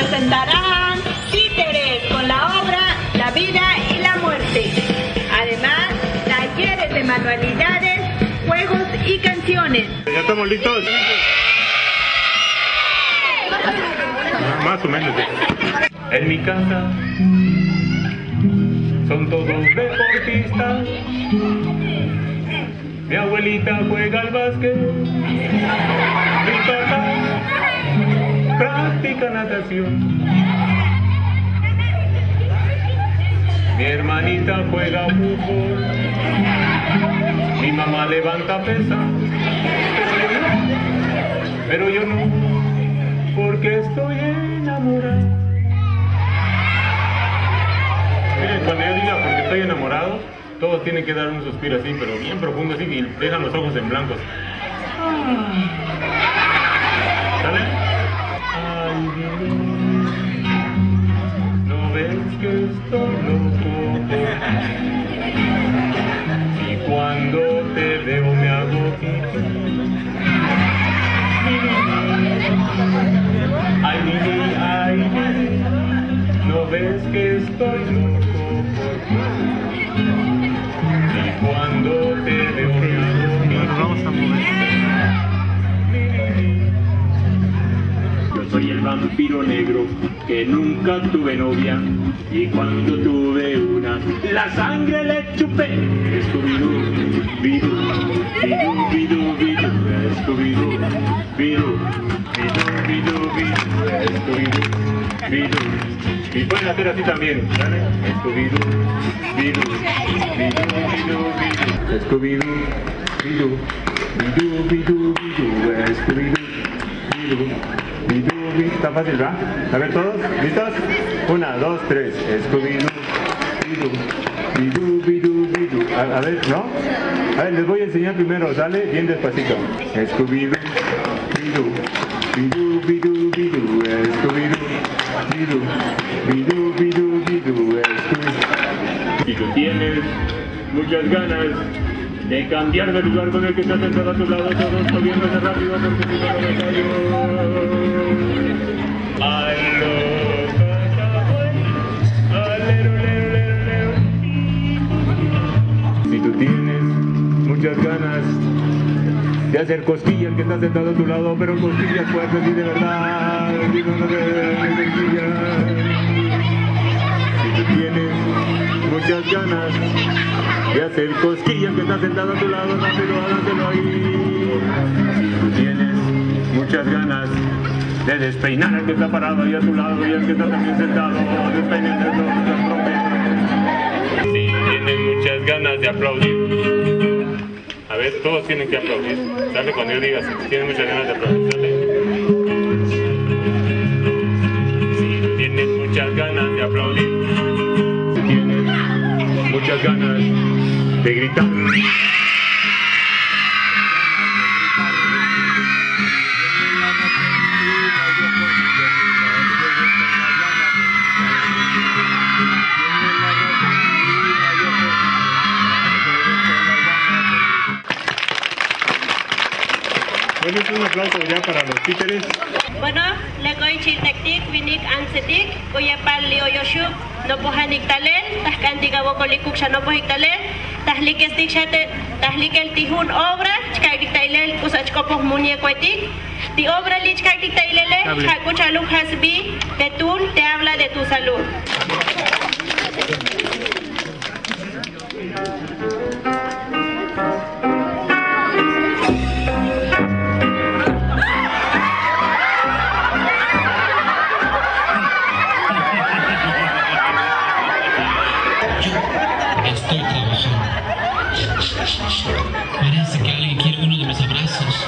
presentarán títeres con la obra La vida y la muerte. Además, talleres de manualidades, juegos y canciones. ¿Ya estamos listos? Más o menos. En mi casa son todos deportistas. Mi abuelita juega al básquet. Mi papá practica natación. Mi hermanita juega fútbol. Mi mamá levanta pesas. Pero yo no, porque estoy enamorado. Miren, cuando yo diga porque estoy enamorado, todos tienen que dar un suspiro así, pero bien profundo así, y dejan los ojos en blancos. ¿Sale? Ay, Dios, ¿no ves que estoy loco? Y cuando te veo me hago pipí. Ay, Lili, ay, Lili, ¿no ves que estoy loco por ti? Y cuando te veo me hago pipí. Nos vamos a mover. Yo soy el vampiro negro que nunca tuve novia, y cuando tuve una, la sangre le chupé. Scooby-Doo, bidú, bidú, bidú, bidú, Scooby-Doo, bidú, bidú, bidú, bidú, Scooby-Doo, bidú. Y pueden hacer así también, ¿vale? Scooby-Doo, bidú, bidú, bidú, bidú, Scooby-Doo, bidú, bidú, bidú, bidú, Scooby-Doo, bidú. Está fácil, ¿verdad? A ver, ¿todos? ¿Listos? 1, 2, 3. Scooby-Doo, bidú, bidú, bidú. A ver, ¿no? A ver, les voy a enseñar primero, ¿sale? Bien despacito. Scooby-Doo, bidú, bidú, bidú, bidú, Scooby-Doo, bidú, bidú, bidú, bidú, Scooby-Doo. Si tú tienes muchas ganas de cambiar de lugar con el que estás sentado a tu lado, todos moviéndose rápido porque si no me cayó. Si tú tienes muchas ganas de hacer cosquillas al que está sentado a tu lado, pero cosquillas fuertes y de verdad, si tú tienes muchas ganas de hacer cosquillas al que está sentado a tu lado, rápido, hágaselo ahí. Si tú tienes muchas ganas de despeinar al que está parado ahí a tu lado y al que está también sentado, despeínense todos. Si tienen muchas ganas de aplaudir, a ver, todos tienen que aplaudir, ¿sale? Cuando yo diga, si tienen muchas ganas de aplaudir, ¿sale? Si tienen muchas ganas de aplaudir, si tienen muchas ganas de gritar, bueno, es un aplauso ya para los títeres. Bueno, le goy chiltectic, vinik ansetic, uyapal lio yoshu, no pojanik talen, tascantiga bocolicuk no pojictalen, tasliques dixate, taslikel tijun obra, chkaitik tailel, kusachkopos muñecoetic, ti obra lichkaitik tailele, hakuchaluk hasbi, petun te habla de tu salud. Estoy trabajando. Parece que alguien quiere uno de mis abrazos.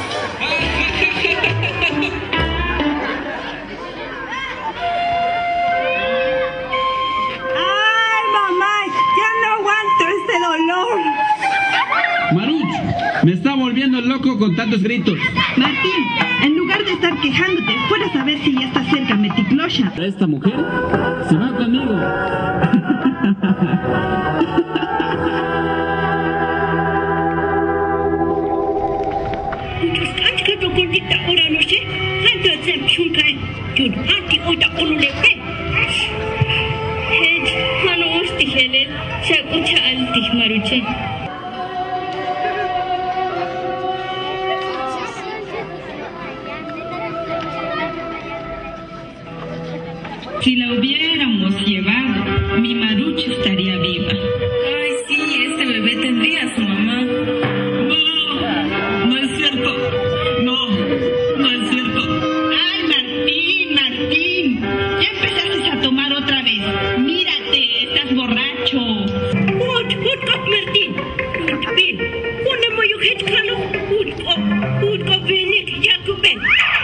¡Ay, mamá! ¡Ya no aguanto este dolor! Maruch, me está volviendo loco con tantos gritos. Martín, en lugar de estar quejándote, fueras a ver si ya está cerca Meticlosha. Esta mujer se va conmigo. Colita ora no sé, hanta zem shunkai, yun hati oda ululepe. Hej, hano osti hele, sak ucha alti maruche. Si la hubiéramos llevado, mi Marucha estaría viva. Ay, sí, este bebé tendría a su mamá. No, no es cierto. No, no es cierto. Ay, Martín, ya empezaste a tomar otra vez. Mírate, estás borracho. Martín, ven, una moyujet kalo, utko venik, Jacoben.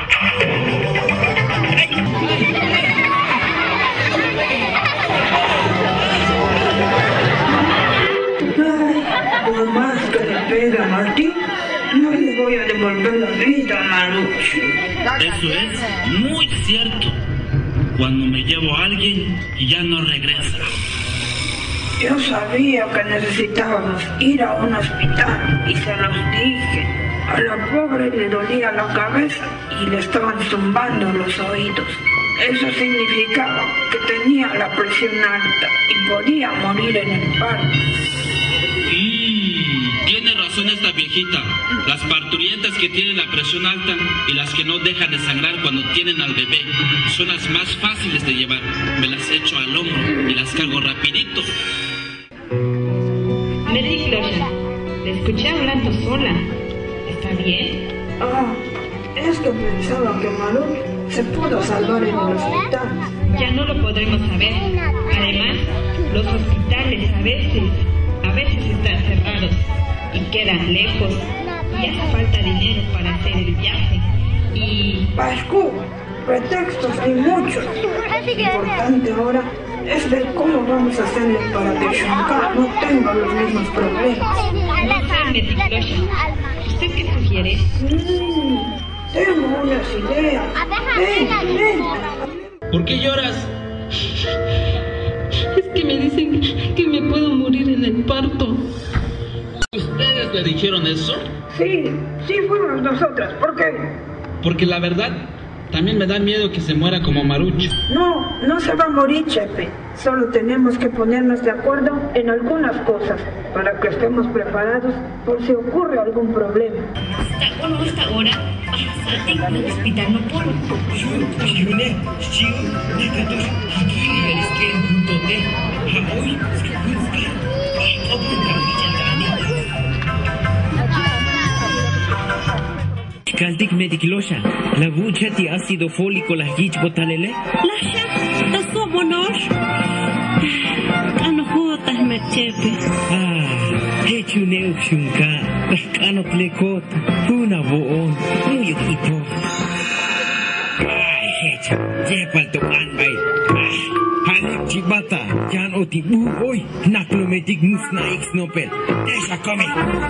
Por más que le pegue a Martín, no le voy a devolver la vida a Marucho. Eso es muy cierto. Cuando me llevo a alguien y ya no regresa. Yo sabía que necesitábamos ir a un hospital y se los dije. A la pobre le dolía la cabeza y le estaban zumbando los oídos. Eso significaba que tenía la presión alta y podía morir en el parto. Tiene razón esta viejita. Las parturientas que tienen la presión alta y las que no dejan de sangrar cuando tienen al bebé son las más fáciles de llevar. Me las echo al hombro y las cargo rapidito. Mary Closha, te escuché hablando sola. ¿Está bien? Es que pensaba que Marucho se pudo salvar en el hospital. Ya no lo podremos saber. Además, los hospitales a veces están cerrados y quedan lejos y hace falta dinero para hacer el viaje y... Pascu, pretextos hay muchos. Lo importante ahora es ver cómo vamos a hacerle para que Shankar no tenga los mismos problemas. No sé, Meticlosha, ¿usted qué sugiere? Tengo unas ideas. Ven. ¿Por qué lloras? Es que me dicen que me puedo morir en el parto. ¿Ustedes le dijeron eso? Sí, fuimos nosotras. ¿Por qué? Porque la verdad, también me da miedo que se muera como Marucho. No se va a morir, Chepe. Solo tenemos que ponernos de acuerdo en algunas cosas para que estemos preparados por si ocurre algún problema. Hasta ahora, en el hospital no puedo. Kaldik Meticlosha, la bucha ti ácido fólico la hich botalele? Lasha, tas komonosh. Ano huotas mechepe. Hechu neuxunka, kano plekot, una boon, muy equipo. Hechu, jepal to anbay. Hanik chibata, jan oti hoy, naklometik musna x nopel. Deja come.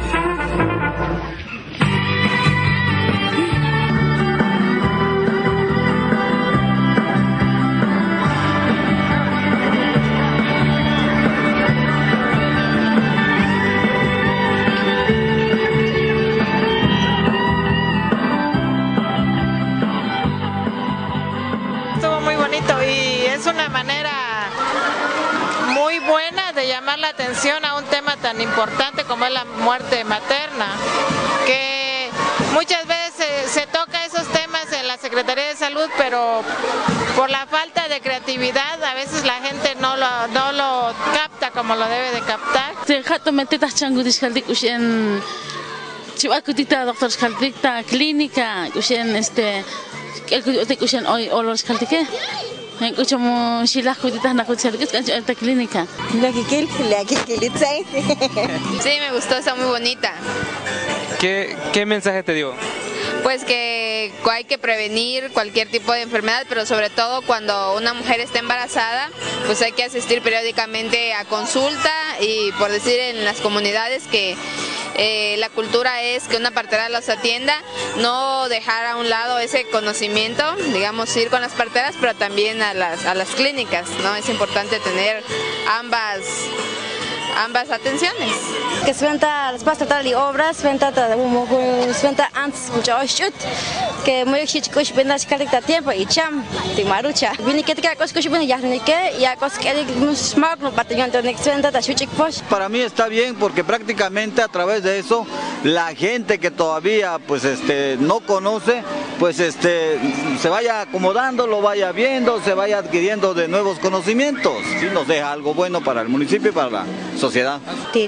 Una manera muy buena de llamar la atención a un tema tan importante como es la muerte materna, que muchas veces se toca esos temas en la Secretaría de Salud, pero por la falta de creatividad a veces la gente no lo capta como lo debe de captar. Como shilah kuditas na kutserkis kan esta clínica. Sí, me gustó, está muy bonita. ¿Qué mensaje te dio? Pues que hay que prevenir cualquier tipo de enfermedad, pero sobre todo cuando una mujer está embarazada, pues hay que asistir periódicamente a consulta y por decir en las comunidades que la cultura es que una partera los atienda, no dejar a un lado ese conocimiento, digamos ir con las parteras, pero también a las clínicas, ¿no? Es importante tener ambas atenciones. Que sventa las pastas de obras, sventa antes que muy chico venda cada tiempo y cham de marucha. Vini que te cosas que ya ni que ya cosas que smart no batallón de sventa ta chuchik posh. Para mí está bien porque prácticamente a través de eso la gente que todavía pues no conoce pues se vaya acomodando, lo vaya viendo, se vaya adquiriendo de nuevos conocimientos. Sí, nos deja algo bueno para el municipio y para la sociedad.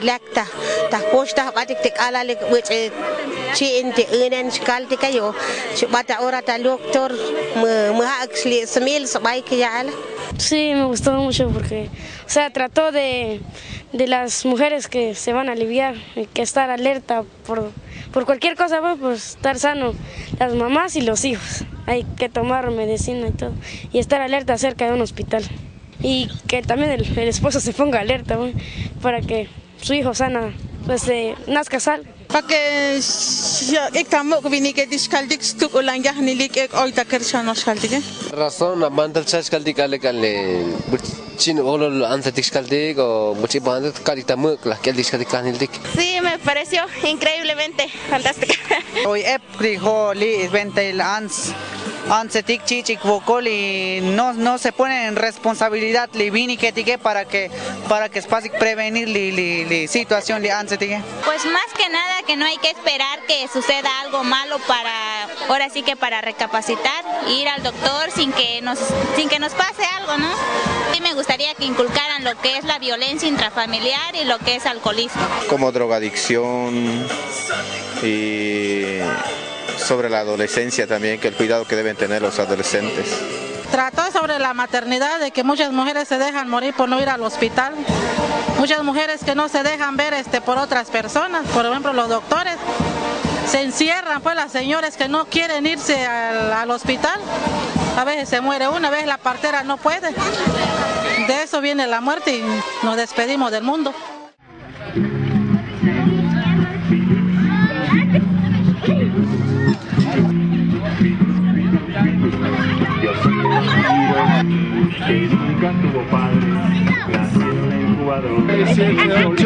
Sí, me gustó mucho porque, o sea, trató de las mujeres que se van a aliviar, que estar alerta por cualquier cosa, pues estar sano, las mamás y los hijos. Hay que tomar medicina y todo, y estar alerta cerca de un hospital. Y que también el esposo se ponga alerta, para que su hijo sana, pues nazca sano. Para que estamos vini que discaldic stuk ulang ya nilik hoy ta kerchano schaldige. Razón abantal schaldig ale chin olol antes discaldic o muchi bandet calita mukla que discaldic nilik. Sí, me pareció increíblemente fantástica. Hoy eprijo li 20 ans ansetik chichik vocoli no se ponen en responsabilidad li vini que tique para que spasic prevenir li situación li ansetik. Pues más que nada que no hay que esperar que suceda algo malo ahora sí que para recapacitar, ir al doctor sin que nos pase algo, ¿no? Sí me gustaría que inculcaran lo que es la violencia intrafamiliar y lo que es alcoholismo. Como drogadicción y sobre la adolescencia también, que el cuidado que deben tener los adolescentes. Trató sobre la maternidad, de que muchas mujeres se dejan morir por no ir al hospital. Muchas mujeres que no se dejan ver por otras personas, por ejemplo los doctores. Se encierran, pues las señoras que no quieren irse al hospital. A veces se muere una, a veces la partera no puede. De eso viene la muerte y nos despedimos del mundo. Que nunca tuvo padre, nació en Ecuador.